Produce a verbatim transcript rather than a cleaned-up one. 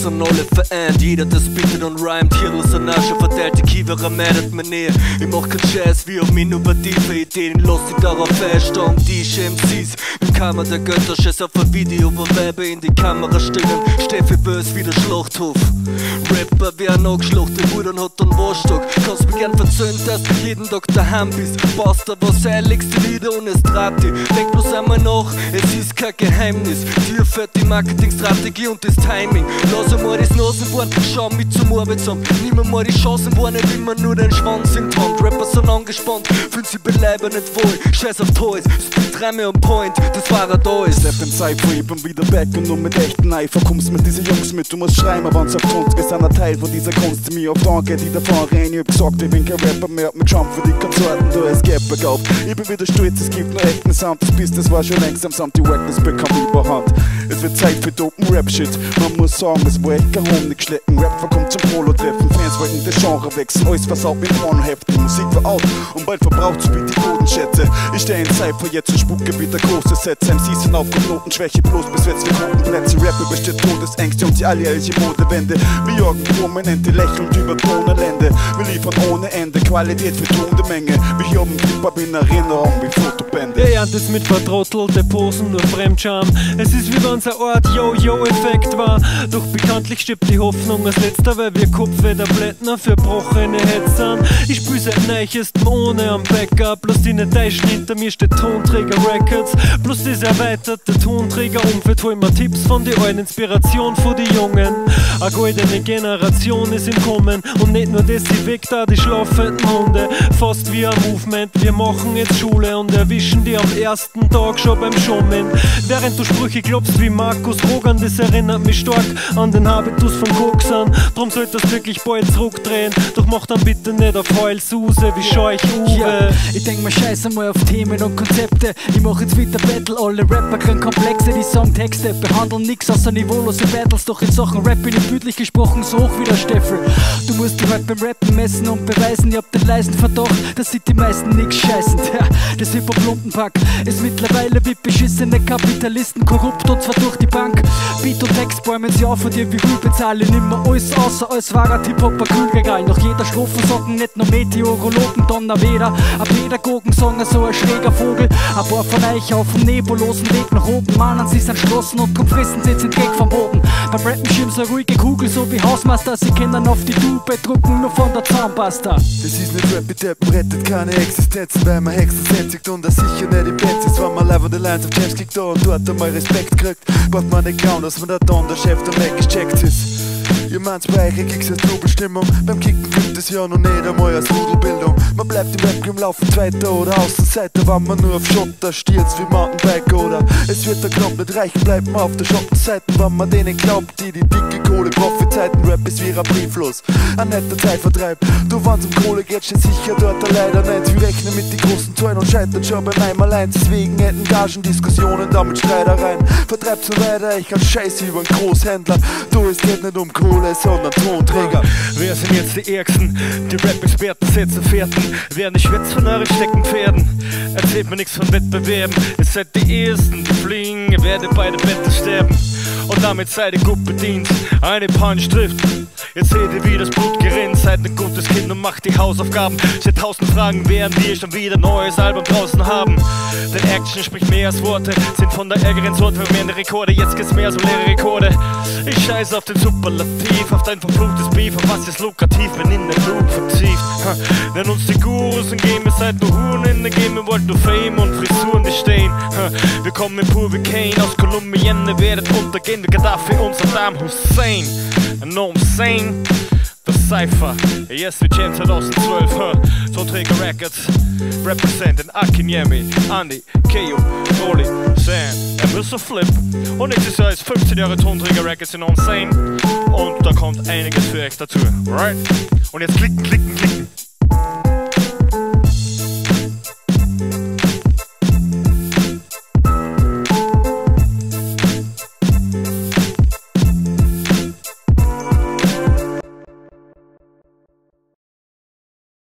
sind alle vereint. Jeder das bittet und rhymt. Hier aus der Nasche verteilte Kiewerer meldet mir näher. Ich mach kein Jazz wie auf innovative Ideen. Lass dich darauf feststehen, die M Cs mit Kammer der Götter, scheiß auf ein Video, wo Weiber in die Kamera stehen. Steffi Bös wie der Schlachthof. Rapper werden angeschlachtet, Bruder hat einen Waschstock. Kannst mir gern verzöhnen, dass du jeden Tag daheim bist. Passt da was heiligste Lieder und es treibt dich. Denk bloß einmal nach, es ist kein Geheimnis. Dir fällt die Marketingstrategie und das Timing. Lass einmal das Nasenbohren, schau mit zum Arbeitsamt. Nimm mal die Chancen wahr, nicht immer nur den Schwanz in die Hand. Rapper sind angespannt, fühlen sich beileibe nicht wohl. Scheiß auf Toys, Speed Reime on Point, das war er da ist. Step in Cypher, ich bin wieder back und nur mit echten Eifer kommst mit diesen Jungs mit. Du musst schreiben, wenn's auf Grund, wir sind ein Teil von dieser Kunst, die mir auf Danke, die davon rein. Ich hab gesagt, ich bin kein Rapper mehr, hab mit Jump für die Konzerten, du hast Gap gekauft. Ich bin wieder stolz, es gibt nur echten Sound, das Business war schon längst am Sound, die Wackness bekam überhand. Es wird Zeit für dopen Rap-Shit, man muss sagen, es war echt kein Honig geschlecken. Rap verkommt zum Polo-Treffen, Fans wollten das Genre wechseln, alles versaut mit Pornoheften, Musik war out und bald verbraucht so wie die Bodenschätze. Ich steh in Cypher jetzt und spucke wieder große Sätze, M Cs sind auf Notenschwäche, bloß bis jetzt wir Quotenplätze. Rap übersteht Todesängste und die alljährliche Modewende. Wir jagen Prominente, lächelnd über Tonelände. Wir liefern ohne Ende Qualität für tonende Menge. Wir haben Hip-Hop in Erinnerung wie Fotobände. Ihr erntet mit vertrottelte Posen, nur Fremdscham. Es ist wie wenn's eine Art Yo-Yo-Effekt war. Doch bekanntlich stirbt die Hoffnung als letzter, weil wir Kopfwederblättner für brochene Hetzern. Ich spür seit Neuestem ohne am Backup. Bloß die nicht täuschen, hinter mir steht Tonträger Records. Plus das erweiterte Tonträgerumfeld, hol mir Tipps von die alten, Inspiration von die Jungen. Eine goldene Generation ist im Kommen und nicht nur das, die weg da die schlafenden Hunde. Fast wie ein Movement, wir machen jetzt Schule und erwischen die am ersten Tag schon beim Schummen. Während du Sprüche klopfst wie Markus Rogan, das erinnert mich stark an den Habitus von Koksern. Drum solltest du wirklich bald zurückdrehen, doch mach dann bitte nicht auf Heulsuse wie Scheuch Uwe. Ja, ich denk mal scheiß einmal auf Themen und Konzepte. Ich mach jetzt wieder Battle, alle Rapper kriegen Komplexe, die Songtexte behandeln nix außer niveaulose Battles. Doch in Sachen Rap bin ich bildlich gesprochen so hoch wie der Steffel. Du musst dich halt beim Rappen messen und beweisen. Ich hab den leisen Verdacht, dass sich die meisten nix scheißen. Ja, das Hip-Hop-Lumpenpack ist mittlerweile wie beschissene Kapitalisten, korrupt und zwar durch die Bank. Beat und Text bäumen sie auf und dir wie Rühl bezahle. Nimmer alles außer als wahrer Hip-Hopper Kühlregal. Nach jeder Strophe sagen nicht nur Meteorologen, Donnerweder. A Pädagogen sagen so ein schräger Vogel. Ein paar von euch auf dem nebulosen Weg nach oben. Mahnen sie an Schlossen und kommt fressen sie sind weg vom Boden. Beim Rappen schieben so ruhige Kugel, so wie Hausmeister. Sie können auf die Tube drucken, nur von der Zahnpasta. Das ist nicht Rap, mit Deppen rettet keine Existenzen, weil man Hexen sättigt und das sicher nicht im Bett ist. Wenn man live on the lines auf James klickt da und dort einmal Respekt kriegt, braucht man nicht glauben, dass man da dann der Chef der Mac gecheckt ist. Ihr meint's bei euch Kicks als Trubelstimmung. Beim Kicken gibt es ja noch nicht einmal als Rudelbildung. Man bleibt im Rap im Laufen Zweiter oder Außenseiter, wenn man nur auf Schotter stürzt wie Mountainbike oder es wird der Knopf nicht reichen, bleibt man auf der Schottenseite, wenn man denen glaubt, die die dicke Kohle Prophezeiten. Rap ist wie ein Brieflos, ein netter Zeitvertreib. Du wann's um Kohle geht, steht sicher dort leider nicht. Wir rechnen mit die großen Zahlen und scheitern schon beim Einmaleins. Deswegen hätten Gagen Diskussionen, damit Streitereien. Vertreibt's so weiter, ich hab Scheiß über einen Großhändler. Du, es geht nicht um Kohle, sondern Tonträger. Wer sind jetzt die Ärgsten? Die Rap-Experten setzen Fährten. Wer nicht schwätzt von euren Steckenpferden, erzählt mir nichts von Wettbewerben. Ihr seid die Ersten, die fliegen, ihr werdet beide Battle sterben. Und damit seid ihr gut bedient, eine Punch trifft. Jetzt seht ihr, wie das Blut gerinnt. Seid ein gutes Kind und macht die Hausaufgaben. Stellt tausend Fragen, während wir schon wieder neues Album draußen haben. Denn Action spricht mehr als Worte, sind von der ärgeren Sorte vermehrende Rekorde. Jetzt geht's mehr als um leere Rekorde. Ich scheiße auf den Superlativ, auf dein verfluchtes Beef, auf was ist lukrativ, wenn in den Loop vertieft. Ha, nenn uns die Gurus und gehen, ihr seid nur Huren in der Game, ihr wollt nur Fame und Frisuren, die stehen. Ha, wir kommen pur wie Kane aus Kolumbien, ihr werdet untergehen wie Gaddafi und Saddam Hussein. No, I'm saying, the Cypher, yes, wie James zweitausendzwölf, huh? Tonträger Records, representing Akinyemi, Andy, Keyo, Oli, Sam, and Mister Flip. Und nächstes Jahr ist fünfzehn Jahre Tonträger Records in On Sane. Und da kommt einiges für euch dazu, right? Und jetzt klicken, klicken, klicken.